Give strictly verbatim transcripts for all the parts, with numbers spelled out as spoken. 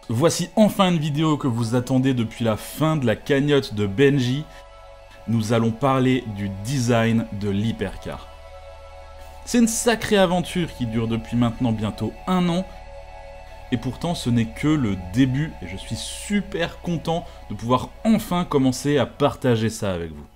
Voici enfin une vidéo que vous attendez depuis la fin de la cagnotte de Benji. Nous allons parler du design de l'hypercar. C'est une sacrée aventure qui dure depuis maintenant bientôt un an. Et pourtant ce n'est que le début et je suis super content de pouvoir enfin commencer à partager ça avec vous.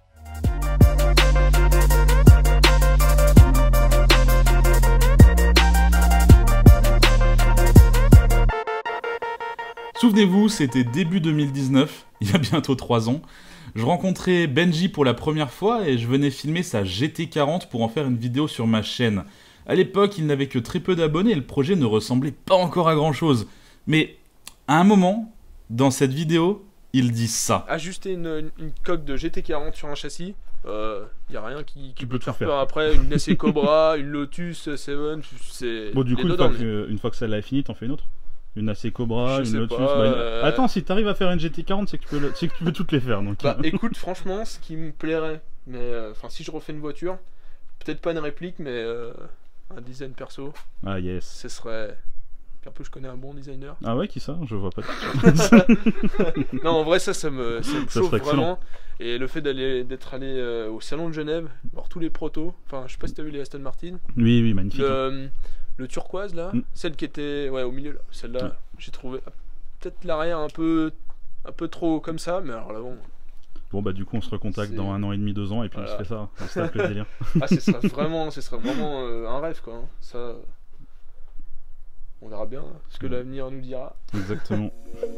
Souvenez-vous, c'était début deux mille dix-neuf, il y a bientôt trois ans. Je rencontrais Benji pour la première fois et je venais filmer sa G T quarante pour en faire une vidéo sur ma chaîne. À l'époque, il n'avait que très peu d'abonnés et le projet ne ressemblait pas encore à grand chose. Mais à un moment, dans cette vidéo, il dit ça. Ajuster une, une, une coque de G T quarante sur un châssis, il euh, n'y a rien qui, qui peut te faire, faire peur après. Une S C Cobra, une Lotus sept, c'est... Bon, du coup, une fois, que, une fois que ça l'a fini, t'en fais une autre? Une A C Cobra, je une Lotus. pas, bah, une... euh... Attends, si t'arrives à faire une G T quarante, c'est que, tu peux le... que tu peux toutes les faire. Donc... Bah écoute, franchement, ce qui me plairait, mais enfin, euh, si je refais une voiture, peut-être pas une réplique, mais euh, un design perso. Ah yes. Ce serait. Puis en plus, je connais un bon designer. Ah ouais, qui ça? Je vois pas. Non, en vrai, ça, ça me, ça me ça chauffe vraiment. Et le fait d'aller, d'être allé euh, au salon de Genève, voir tous les protos. Enfin, je sais pas si t'as vu les Aston Martin. Oui, oui, magnifique. Le, le turquoise là, mm. Celle qui était ouais, au milieu là, celle-là, mm. J'ai trouvé peut-être l'arrière un peu, un peu trop comme ça, mais alors là bon. Bon bah du coup on se recontacte dans un an et demi, deux ans et puis voilà. On se fait ça, on se tape le délire. Ah ce serait vraiment, ce serait vraiment euh, un rêve quoi, hein. Ça, on verra bien ce que mm. l'avenir nous dira. Exactement.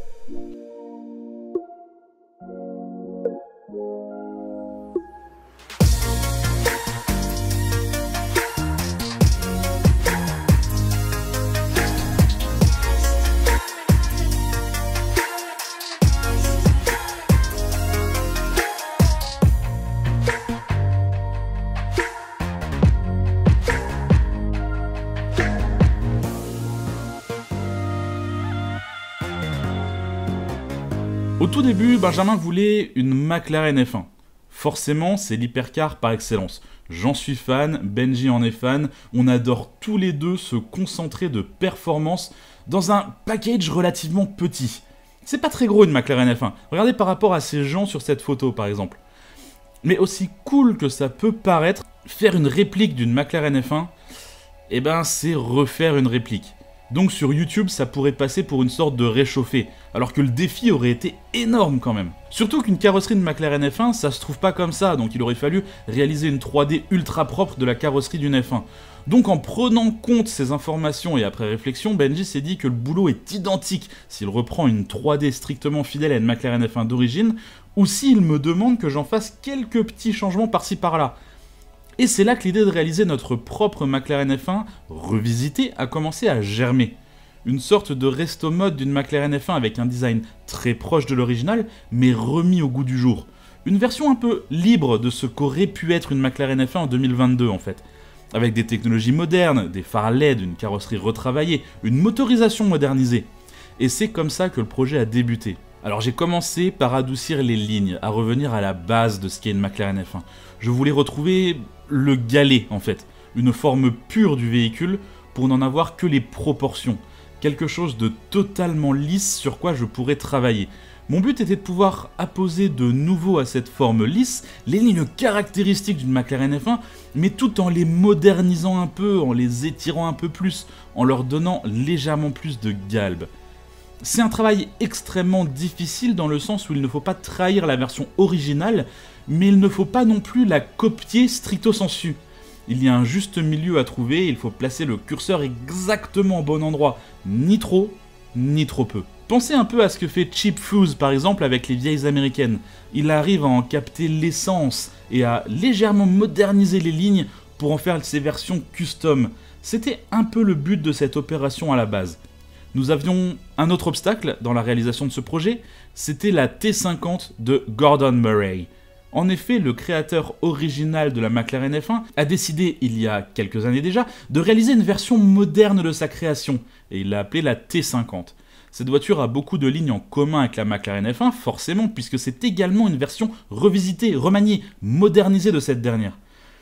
Au tout début, Benjamin voulait une McLaren F un. Forcément, c'est l'hypercar par excellence. J'en suis fan, Benji en est fan, on adore tous les deux se concentrer de performance dans un package relativement petit. C'est pas très gros une McLaren F un, regardez par rapport à ces gens sur cette photo par exemple. Mais aussi cool que ça peut paraître, faire une réplique d'une McLaren F un, eh ben c'est refaire une réplique. Donc sur YouTube, ça pourrait passer pour une sorte de réchauffé, alors que le défi aurait été énorme quand même. Surtout qu'une carrosserie de McLaren F un, ça se trouve pas comme ça, donc il aurait fallu réaliser une trois D ultra propre de la carrosserie d'une F un. Donc en prenant compte ces informations et après réflexion, Benji s'est dit que le boulot est identique s'il reprend une trois D strictement fidèle à une McLaren F un d'origine, ou s'il me demande que j'en fasse quelques petits changements par-ci par-là. Et c'est là que l'idée de réaliser notre propre McLaren F un revisité a commencé à germer. Une sorte de resto mode d'une McLaren F un avec un design très proche de l'original, mais remis au goût du jour. Une version un peu libre de ce qu'aurait pu être une McLaren F un en deux mille vingt-deux en fait. Avec des technologies modernes, des phares L E D, une carrosserie retravaillée, une motorisation modernisée. Et c'est comme ça que le projet a débuté. Alors j'ai commencé par adoucir les lignes, à revenir à la base de ce qu'est une McLaren F un. Je voulais retrouver le galet en fait, une forme pure du véhicule pour n'en avoir que les proportions, quelque chose de totalement lisse sur quoi je pourrais travailler. Mon but était de pouvoir apposer de nouveau à cette forme lisse les lignes caractéristiques d'une McLaren F un, mais tout en les modernisant un peu, en les étirant un peu plus, en leur donnant légèrement plus de galbe. C'est un travail extrêmement difficile dans le sens où il ne faut pas trahir la version originale, mais il ne faut pas non plus la copier stricto sensu. Il y a un juste milieu à trouver, il faut placer le curseur exactement au bon endroit, ni trop, ni trop peu. Pensez un peu à ce que fait Cheap Fuse par exemple avec les vieilles américaines. Il arrive à en capter l'essence et à légèrement moderniser les lignes pour en faire ses versions custom. C'était un peu le but de cette opération à la base. Nous avions un autre obstacle dans la réalisation de ce projet, c'était la T cinquante de Gordon Murray. En effet, le créateur original de la McLaren F un a décidé, il y a quelques années déjà, de réaliser une version moderne de sa création, et il l'a appelée la T cinquante. Cette voiture a beaucoup de lignes en commun avec la McLaren F un, forcément, puisque c'est également une version revisitée, remaniée, modernisée de cette dernière.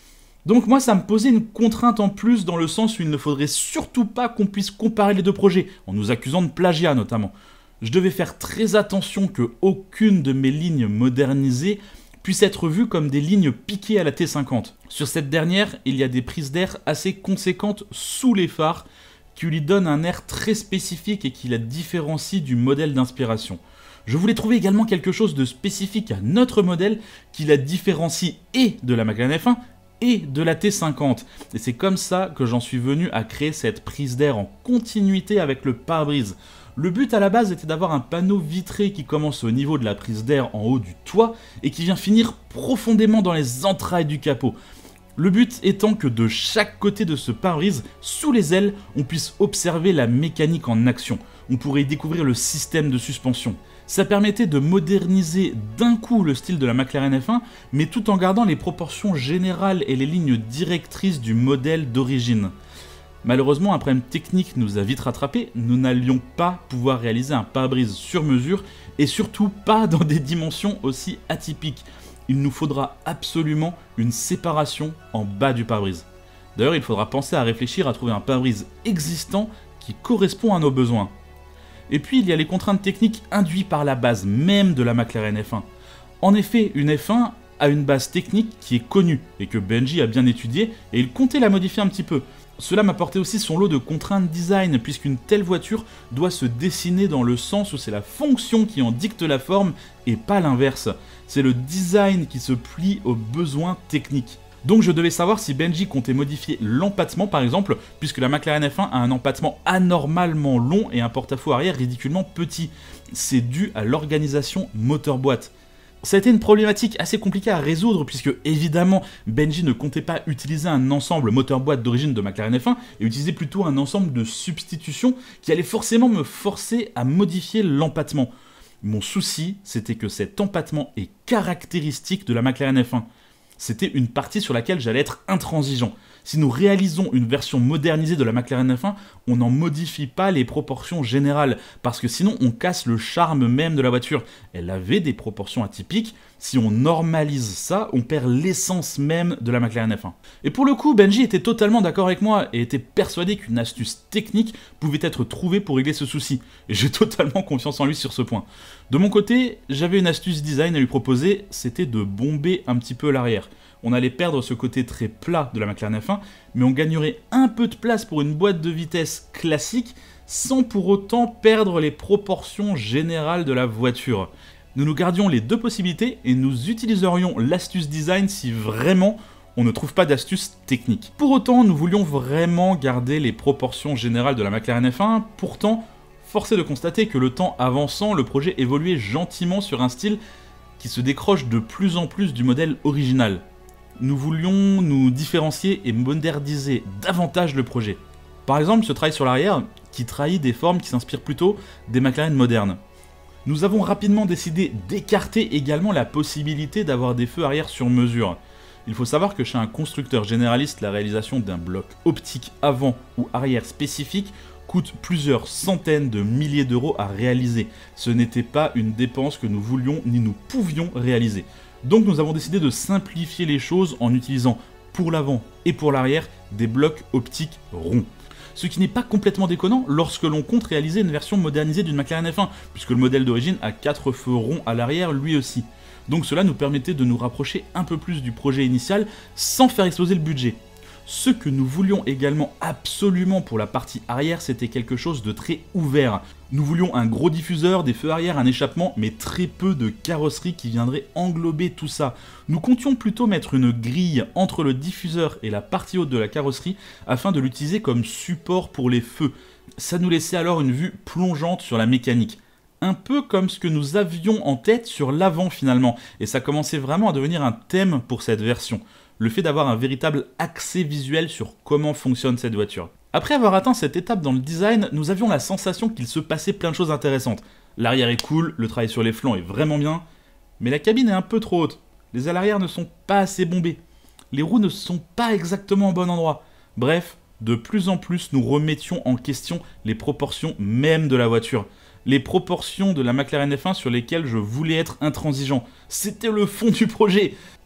Donc moi, ça me posait une contrainte en plus dans le sens où il ne faudrait surtout pas qu'on puisse comparer les deux projets, en nous accusant de plagiat notamment. Je devais faire très attention que aucune de mes lignes modernisées puisse être vue comme des lignes piquées à la T cinquante. Sur cette dernière, il y a des prises d'air assez conséquentes sous les phares qui lui donnent un air très spécifique et qui la différencie du modèle d'inspiration. Je voulais trouver également quelque chose de spécifique à notre modèle qui la différencie et de la McLaren F un et de la T cinquante. Et c'est comme ça que j'en suis venu à créer cette prise d'air en continuité avec le pare-brise. Le but à la base était d'avoir un panneau vitré qui commence au niveau de la prise d'air en haut du toit et qui vient finir profondément dans les entrailles du capot. Le but étant que de chaque côté de ce pare-brise, sous les ailes, on puisse observer la mécanique en action. On pourrait y découvrir le système de suspension. Ça permettait de moderniser d'un coup le style de la McLaren F un, mais tout en gardant les proportions générales et les lignes directrices du modèle d'origine. Malheureusement, un problème technique nous a vite rattrapé, nous n'allions pas pouvoir réaliser un pare-brise sur mesure, et surtout pas dans des dimensions aussi atypiques. Il nous faudra absolument une séparation en bas du pare-brise. D'ailleurs, il faudra penser à réfléchir à trouver un pare-brise existant qui correspond à nos besoins. Et puis il y a les contraintes techniques induites par la base même de la McLaren F un. En effet, une F un a une base technique qui est connue et que Benji a bien étudiée et il comptait la modifier un petit peu. Cela m'apportait aussi son lot de contraintes design puisqu'une telle voiture doit se dessiner dans le sens où c'est la fonction qui en dicte la forme et pas l'inverse. C'est le design qui se plie aux besoins techniques. Donc je devais savoir si Benji comptait modifier l'empattement par exemple, puisque la McLaren F un a un empattement anormalement long et un porte-à-faux arrière ridiculement petit. C'est dû à l'organisation moteur-boîte. Ça a été une problématique assez compliquée à résoudre puisque évidemment Benji ne comptait pas utiliser un ensemble moteur-boîte d'origine de McLaren F un et utilisait plutôt un ensemble de substitutions qui allait forcément me forcer à modifier l'empattement. Mon souci, c'était que cet empattement est caractéristique de la McLaren F un. C'était une partie sur laquelle j'allais être intransigeant. Si nous réalisons une version modernisée de la McLaren F un, on n'en modifie pas les proportions générales, parce que sinon on casse le charme même de la voiture. Elle avait des proportions atypiques, si on normalise ça, on perd l'essence même de la McLaren F un. Et pour le coup, Benji était totalement d'accord avec moi, et était persuadé qu'une astuce technique pouvait être trouvée pour régler ce souci. Et j'ai totalement confiance en lui sur ce point. De mon côté, j'avais une astuce design à lui proposer, c'était de bomber un petit peu l'arrière. On allait perdre ce côté très plat de la McLaren F un, mais on gagnerait un peu de place pour une boîte de vitesse classique, sans pour autant perdre les proportions générales de la voiture. Nous nous gardions les deux possibilités et nous utiliserions l'astuce design si vraiment on ne trouve pas d'astuce technique. Pour autant, nous voulions vraiment garder les proportions générales de la McLaren F un, pourtant, force est de constater que le temps avançant, le projet évoluait gentiment sur un style qui se décroche de plus en plus du modèle original. Nous voulions nous différencier et moderniser davantage le projet. Par exemple, ce travail sur l'arrière, qui trahit des formes qui s'inspirent plutôt des McLaren modernes. Nous avons rapidement décidé d'écarter également la possibilité d'avoir des feux arrière sur mesure. Il faut savoir que chez un constructeur généraliste, la réalisation d'un bloc optique avant ou arrière spécifique coûte plusieurs centaines de milliers d'euros à réaliser. Ce n'était pas une dépense que nous voulions ni nous pouvions réaliser. Donc nous avons décidé de simplifier les choses en utilisant pour l'avant et pour l'arrière des blocs optiques ronds. Ce qui n'est pas complètement déconnant lorsque l'on compte réaliser une version modernisée d'une McLaren F un, puisque le modèle d'origine a quatre feux ronds à l'arrière lui aussi. Donc cela nous permettait de nous rapprocher un peu plus du projet initial sans faire exploser le budget. Ce que nous voulions également absolument pour la partie arrière, c'était quelque chose de très ouvert. Nous voulions un gros diffuseur, des feux arrière, un échappement, mais très peu de carrosserie qui viendrait englober tout ça. Nous comptions plutôt mettre une grille entre le diffuseur et la partie haute de la carrosserie afin de l'utiliser comme support pour les feux. Ça nous laissait alors une vue plongeante sur la mécanique. Un peu comme ce que nous avions en tête sur l'avant finalement, et ça commençait vraiment à devenir un thème pour cette version. Le fait d'avoir un véritable accès visuel sur comment fonctionne cette voiture. Après avoir atteint cette étape dans le design, nous avions la sensation qu'il se passait plein de choses intéressantes. L'arrière est cool, le travail sur les flancs est vraiment bien, mais la cabine est un peu trop haute. Les ailes arrière ne sont pas assez bombées. Les roues ne sont pas exactement au bon endroit. Bref, de plus en plus, nous remettions en question les proportions même de la voiture. Les proportions de la McLaren F un sur lesquelles je voulais être intransigeant. C'était le fond du projet.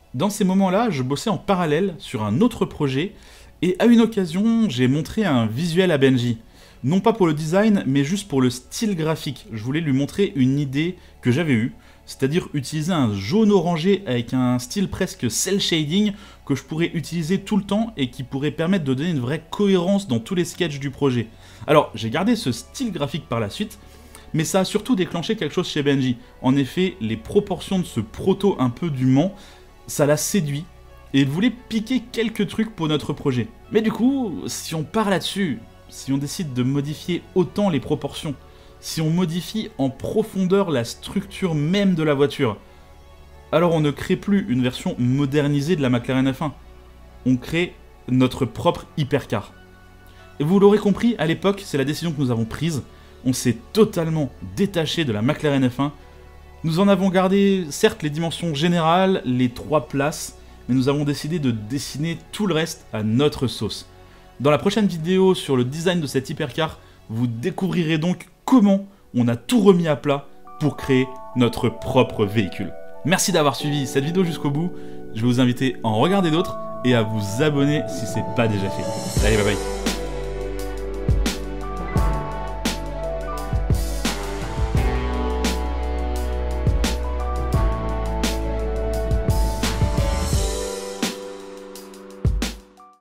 Dans ces moments-là, je bossais en parallèle sur un autre projet, et à une occasion, j'ai montré un visuel à Benji. Non pas pour le design, mais juste pour le style graphique. Je voulais lui montrer une idée que j'avais eue, c'est-à-dire utiliser un jaune orangé avec un style presque cel shading que je pourrais utiliser tout le temps et qui pourrait permettre de donner une vraie cohérence dans tous les sketchs du projet. Alors, j'ai gardé ce style graphique par la suite, mais ça a surtout déclenché quelque chose chez Benji. En effet, les proportions de ce proto un peu du Mans, ça l'a séduit, et il voulait piquer quelques trucs pour notre projet. Mais du coup, si on part là-dessus, si on décide de modifier autant les proportions, si on modifie en profondeur la structure même de la voiture, alors on ne crée plus une version modernisée de la McLaren F un. On crée notre propre hypercar. Et vous l'aurez compris, à l'époque, c'est la décision que nous avons prise. On s'est totalement détaché de la McLaren F un. Nous en avons gardé, certes, les dimensions générales, les trois places, mais nous avons décidé de dessiner tout le reste à notre sauce. Dans la prochaine vidéo sur le design de cette hypercar, vous découvrirez donc comment on a tout remis à plat pour créer notre propre véhicule. Merci d'avoir suivi cette vidéo jusqu'au bout. Je vais vous inviter à en regarder d'autres et à vous abonner si ce n'est pas déjà fait. Allez, bye bye.